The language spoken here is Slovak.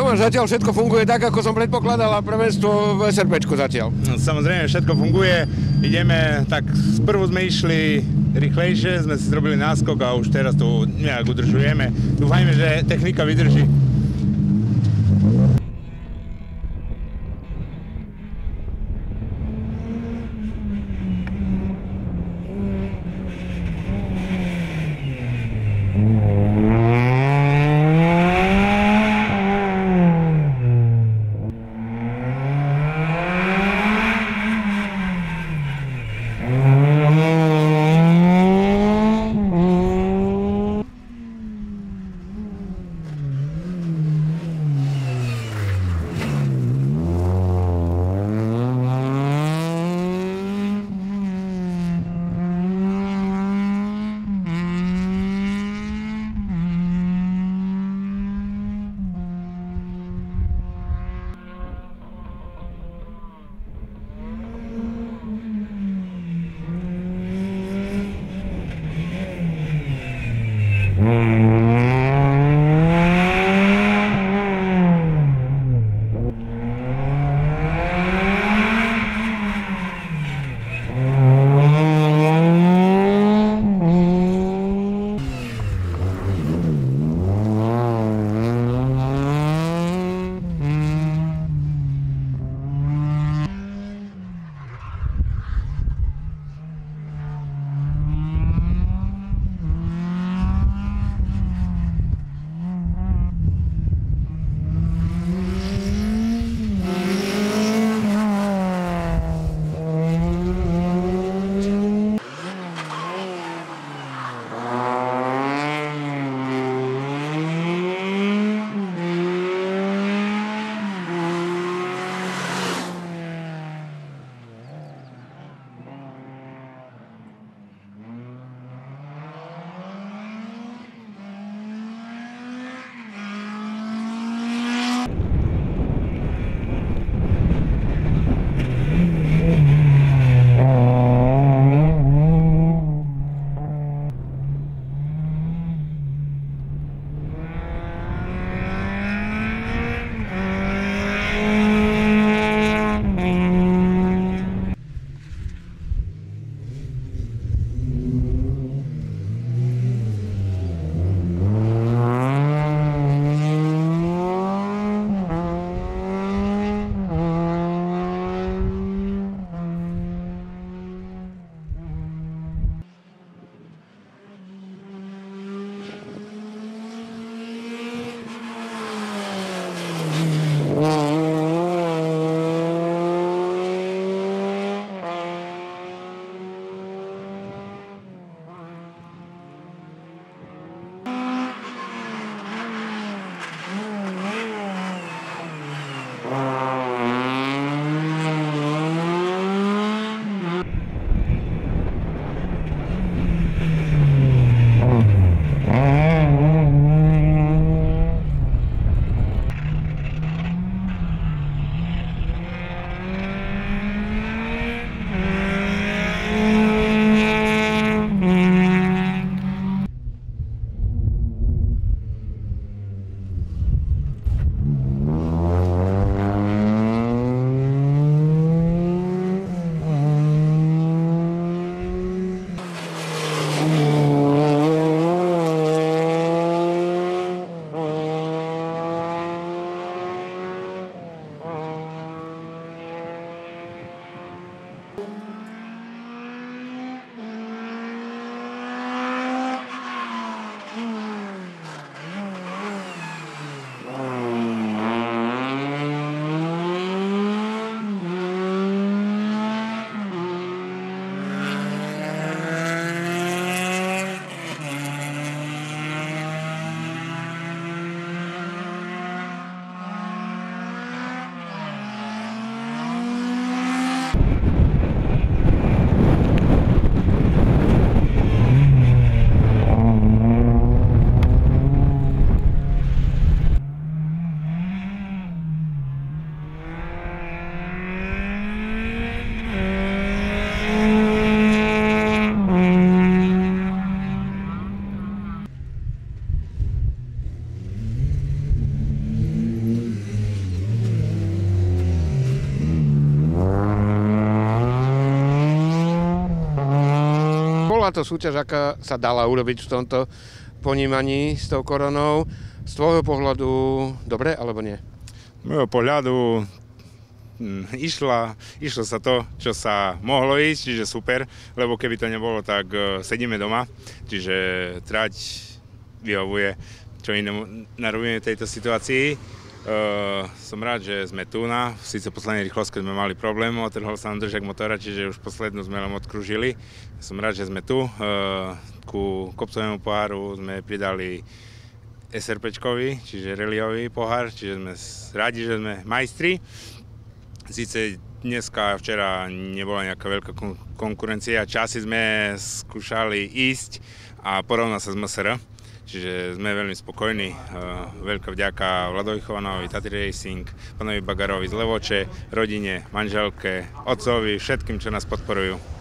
a zatiaľ všetko funguje tak, ako som predpokladal a prvenstvo v SRPčku zatiaľ. No, samozrejme, všetko funguje. Ideme, tak sprvu sme išli rýchlejšie, sme si zrobili náskok a už teraz to nejak udržujeme. Dúfajme, že technika vydrží. bola to súťaž, aká sa dala urobiť v tomto ponímaní s tou koronou. Z tvojho pohľadu dobre, alebo nie? Z môjho pohľadu išlo sa to, čo sa mohlo ísť, čiže super, lebo keby to nebolo, tak sedíme doma, čiže trať vyhovuje, čo inému narobíme v tejto situácii. Som rád, že sme tu síce poslednej rýchlosť, keď sme mali problém, otrhol sa nám držak motora, čiže už poslednú sme len odkružili. Som rád, že sme tu. Ku kopcovému poháru sme pridali SRPčkový, čiže rallyový pohár, čiže sme rádi, že sme majstri. Sice dneska a včera nebola nejaká veľká konkurencia, časy sme skúšali ísť a porovnať sa s MSR, čiže sme veľmi spokojní. Veľká vďaka Vladovi Chovanovi, Tatry Racing, pánovi Bagarovi z Levoče, rodine, manželke, otcovi, všetkým, čo nás podporujú.